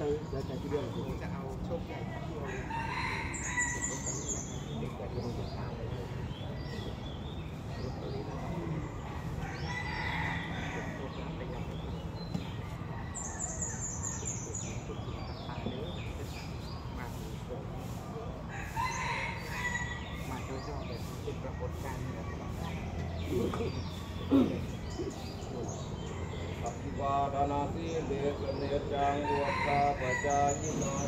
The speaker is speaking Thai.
แล้วแต่ที่เรื่องจะเอาโชคใหญ่ที่เราเด็กแต่ที่เราจะตามเลยมาเจ้าเจ้าแบบเป็นปรากฏการณ์แบบอภิวาทนาสีเลสเนจังวัฏฏาปจายิโน